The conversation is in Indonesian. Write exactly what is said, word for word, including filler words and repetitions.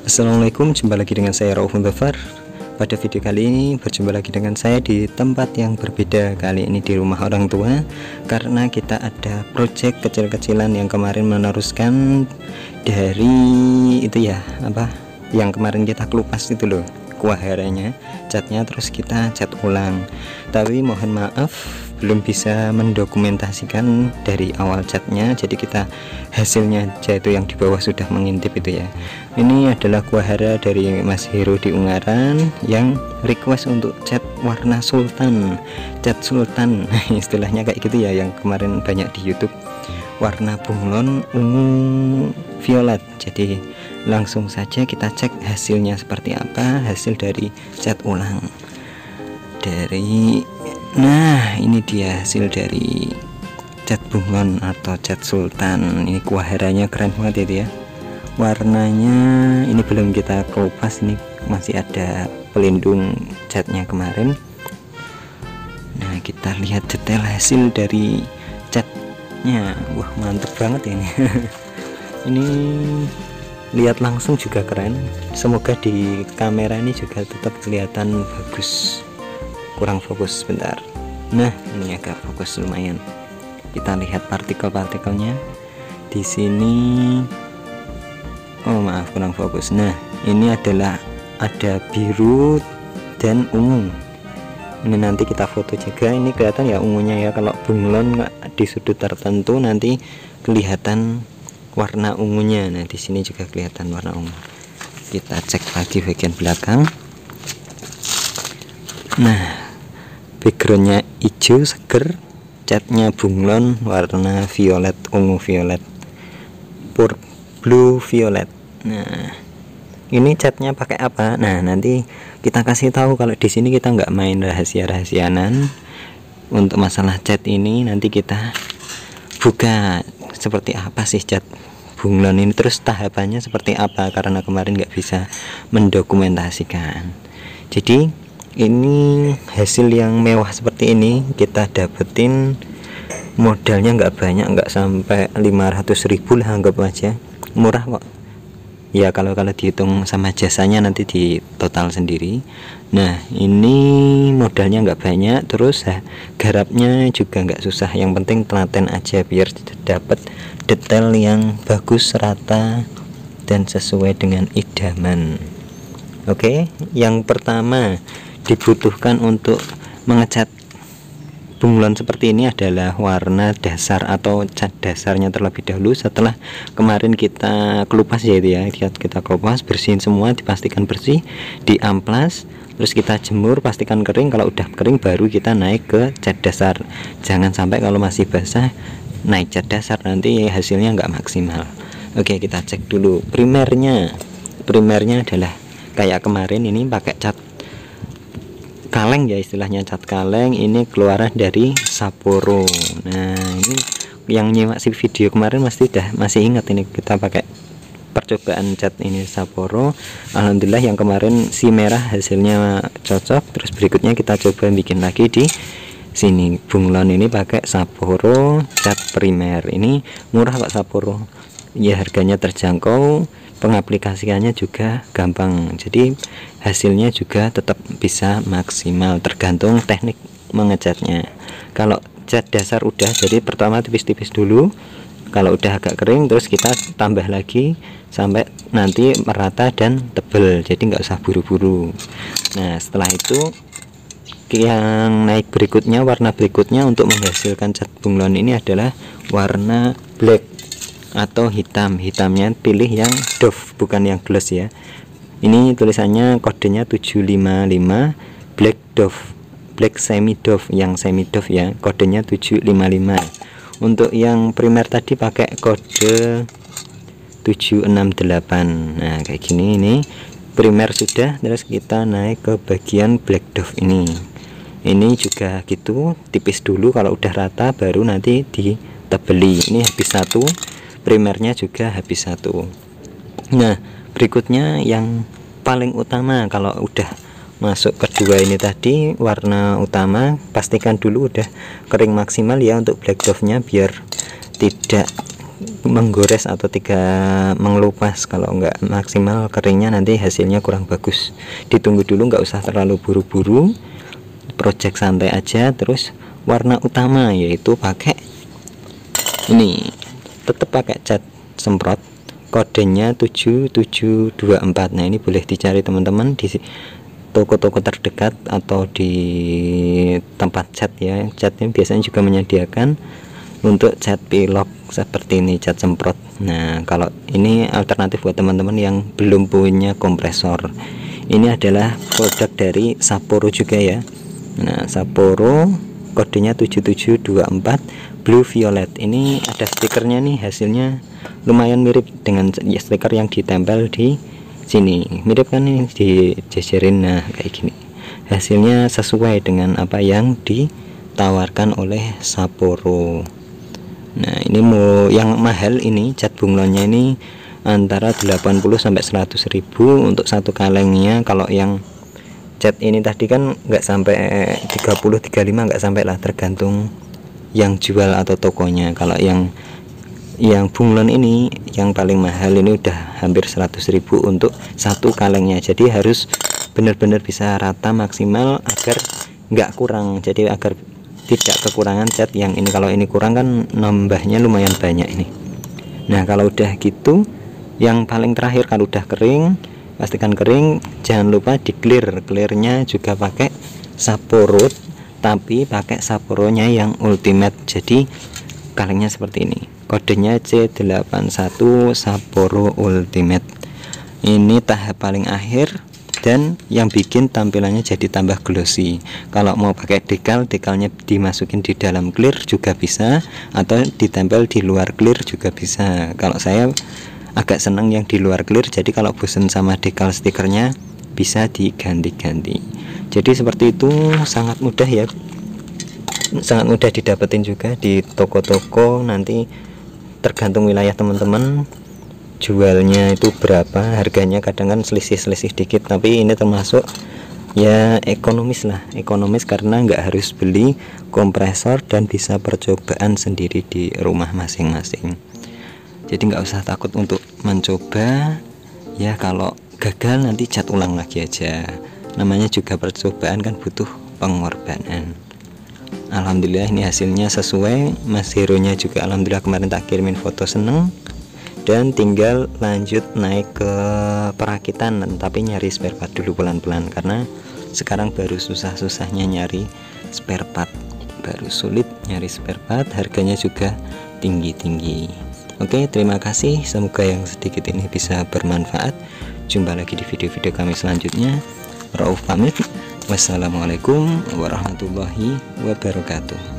Assalamualaikum, jumpa lagi dengan saya Rauf Muntafar. Pada video kali ini berjumpa lagi dengan saya di tempat yang berbeda. Kali ini di rumah orang tua, karena kita ada project kecil-kecilan yang kemarin meneruskan dari itu ya, apa yang kemarin kita kelupas itu loh, kuaharanya, catnya, terus kita cat ulang. Tapi mohon maaf belum bisa mendokumentasikan dari awal catnya, jadi kita hasilnya aja itu yang di bawah sudah mengintip itu ya. Ini adalah kuahara dari Mas Heru di Ungaran yang request untuk cat warna sultan, cat sultan istilahnya kayak gitu ya, yang kemarin banyak di YouTube, warna bunglon ungu violet. Jadi langsung saja kita cek hasilnya seperti apa, hasil dari cat ulang dari. Nah, ini dia hasil dari cat bunglon atau cat sultan. Ini kuaharanya keren banget itu ya. Warnanya ini belum kita kupas, ini masih ada pelindung catnya kemarin. Nah, kita lihat detail hasil dari catnya. Wah, mantep banget ini. Ini lihat langsung juga keren. Semoga di kamera ini juga tetap kelihatan bagus. Kurang fokus sebentar. Nah, ini agak fokus lumayan. Kita lihat partikel-partikelnya di sini. Oh maaf, kurang fokus. Nah, ini adalah ada biru dan ungu. Ini nanti kita foto juga. Ini kelihatan ya ungunya ya. Kalau bunglon di sudut tertentu nanti kelihatan warna ungunya. Nah, di sini juga kelihatan warna ungu. Kita cek lagi bagian belakang. Nah, backgroundnya hijau seger, catnya bunglon warna violet, ungu violet, pur blue violet. Nah, ini catnya pakai apa? Nah, nanti kita kasih tahu. Kalau di sini kita nggak main rahasia-rahasianan untuk masalah cat ini. Nanti kita buka seperti apa sih cat bunglon ini, terus tahapannya seperti apa, karena kemarin nggak bisa mendokumentasikan. Jadi ini hasil yang mewah seperti ini kita dapetin, modalnya nggak banyak, nggak sampai lima ratus ribu lah, anggap aja murah kok ya, kalau kalau dihitung sama jasanya nanti di total sendiri. Nah, ini modalnya nggak banyak, terus ya, garapnya juga nggak susah, yang penting telaten aja biar dapat detail yang bagus, rata, dan sesuai dengan idaman. Oke, yang pertama dibutuhkan untuk mengecat bunglon seperti ini adalah warna dasar atau cat dasarnya terlebih dahulu. Setelah kemarin kita kelupas ya itu ya, kita, kita kelupas, bersihin semua, dipastikan bersih, diamplas, terus kita jemur, pastikan kering. Kalau udah kering baru kita naik ke cat dasar. Jangan sampai kalau masih basah naik cat dasar, nanti hasilnya nggak maksimal. Oke, kita cek dulu primernya. Primernya adalah kayak kemarin, ini pakai cat kaleng ya, istilahnya cat kaleng. Ini keluaran dari Sapporo. Nah, ini yang nyimak si video kemarin pasti dah masih ingat, ini kita pakai percobaan cat ini Sapporo. Alhamdulillah yang kemarin si merah hasilnya cocok. Terus berikutnya kita coba bikin lagi di sini. Bunglon ini pakai Sapporo cat primer. Ini murah kok Sapporo ya, harganya terjangkau, pengaplikasiannya juga gampang, jadi hasilnya juga tetap bisa maksimal, tergantung teknik mengecatnya. Kalau cat dasar udah, jadi pertama tipis-tipis dulu, kalau udah agak kering terus kita tambah lagi sampai nanti merata dan tebel, jadi nggak usah buru-buru. Nah, setelah itu yang naik berikutnya, warna berikutnya untuk menghasilkan cat bunglon ini adalah warna black atau hitam. Hitamnya pilih yang doff, bukan yang gloss ya. Ini tulisannya kodenya tujuh lima lima black doff, black semi doff, yang semi doff ya, kodenya tujuh lima lima. Untuk yang primer tadi pakai kode tujuh enam delapan. Nah, kayak gini. Ini primer sudah, terus kita naik ke bagian black doff ini. Ini juga gitu, tipis dulu, kalau udah rata baru nanti ditebeli. Ini habis satu, primernya juga habis satu. Nah, berikutnya yang paling utama, kalau udah masuk kedua ini tadi, warna utama, pastikan dulu udah kering maksimal ya untuk black doff nya, biar tidak menggores atau tidak mengelupas. Kalau nggak maksimal keringnya nanti hasilnya kurang bagus. Ditunggu dulu, nggak usah terlalu buru-buru, project santai aja. Terus warna utama yaitu pakai ini, tetap pakai cat semprot, kodenya tujuh tujuh dua empat. Nah ini boleh dicari teman-teman di toko-toko terdekat atau di tempat cat ya. Cat ini biasanya juga menyediakan untuk cat pilok seperti ini, cat semprot. Nah kalau ini alternatif buat teman-teman yang belum punya kompresor. Ini adalah produk dari Sapporo juga ya. Nah Sapporo kodenya tujuh tujuh dua empat Blue Violet. Ini ada stikernya nih, hasilnya lumayan mirip dengan ya, stiker yang ditempel di sini. Mirip kan nih, dijejerin. Nah kayak gini, hasilnya sesuai dengan apa yang ditawarkan oleh Sapporo. Nah ini mau yang mahal ini, cat bunglonnya ini antara delapan puluh sampai seratus ribu untuk satu kalengnya. Kalau yang cat ini tadi kan nggak sampai tiga puluh tiga puluh lima, nggak sampai lah, tergantung yang jual atau tokonya. Kalau yang yang bunglon ini yang paling mahal ini udah hampir seratus ribu untuk satu kalengnya. Jadi harus benar-benar bisa rata maksimal agar nggak kurang, jadi agar tidak kekurangan cat yang ini. Kalau ini kurang kan nambahnya lumayan banyak ini. Nah kalau udah gitu, yang paling terakhir kalau udah kering, pastikan kering, jangan lupa di clear. Clearnya juga pakai Sapporo, tapi pakai Sapporonya yang ultimate. Jadi kalengnya seperti ini, kodenya C delapan satu Sapporo Ultimate. Ini tahap paling akhir dan yang bikin tampilannya jadi tambah glossy. Kalau mau pakai decal, decalnya dimasukin di dalam clear juga bisa, atau ditempel di luar clear juga bisa. Kalau saya agak senang yang di luar clear, jadi kalau bosen sama decal stikernya bisa diganti-ganti. Jadi seperti itu, sangat mudah ya, sangat mudah didapetin juga di toko-toko. Nanti tergantung wilayah teman-teman jualnya itu berapa harganya, kadang kan selisih-selisih dikit, tapi ini termasuk ya ekonomis lah, ekonomis karena nggak harus beli kompresor dan bisa percobaan sendiri di rumah masing-masing. Jadi nggak usah takut untuk mencoba ya, kalau gagal nanti cat ulang lagi aja. Namanya juga percobaan kan butuh pengorbanan. Alhamdulillah ini hasilnya sesuai. Mas Hero nya juga alhamdulillah kemarin tak kirimin foto, seneng. Dan tinggal lanjut naik ke perakitan, tapi nyari spare part dulu pelan-pelan karena sekarang baru susah-susahnya nyari spare part, baru sulit nyari spare part, harganya juga tinggi-tinggi. Oke, terima kasih, semoga yang sedikit ini bisa bermanfaat. Jumpa lagi di video-video kami selanjutnya. Rauf pamit. Wassalamualaikum warahmatullahi wabarakatuh.